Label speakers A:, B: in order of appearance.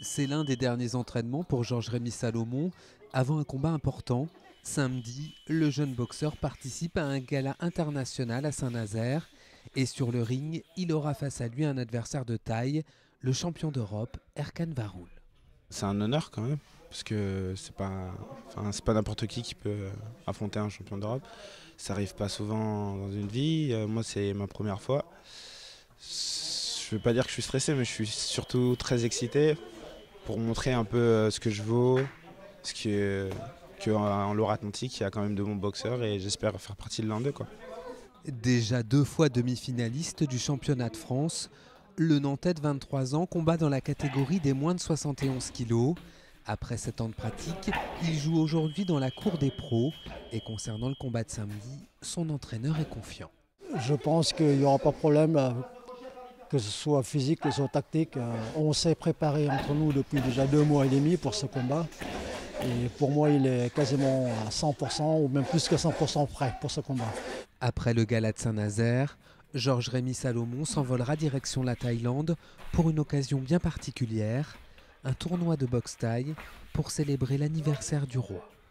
A: C'est l'un des derniers entraînements pour Georges-Rémy Salomon avant un combat important. Samedi, le jeune boxeur participe à un gala international à Saint-Nazaire et sur le ring, il aura face à lui un adversaire de taille, le champion d'Europe, Erkan Varol.
B: C'est un honneur quand même, parce que c'est pas n'importe qui peut affronter un champion d'Europe. Ça arrive pas souvent dans une vie. Moi, c'est ma première fois. Je ne veux pas dire que je suis stressé, mais je suis surtout très excité pour montrer un peu ce que je vaux, qu'en Loire-Atlantique, il y a quand même de bons boxeurs et j'espère faire partie de l'un d'eux, quoi.
A: Déjà 2 fois demi-finaliste du championnat de France, le Nantais de 23 ans combat dans la catégorie des moins de 71 kilos. Après 7 ans de pratique, il joue aujourd'hui dans la cour des pros et concernant le combat de samedi, son entraîneur est confiant.
C: Je pense qu'il n'y aura pas de problème, que ce soit physique, que ce soit tactique. On s'est préparé entre nous depuis déjà 2 mois et demi pour ce combat. Et pour moi, il est quasiment à 100% ou même plus que 100% prêt pour ce combat.
A: Après le gala de Saint-Nazaire, Georges-Rémy Salomon s'envolera direction la Thaïlande pour une occasion bien particulière, un tournoi de boxe thaï pour célébrer l'anniversaire du roi.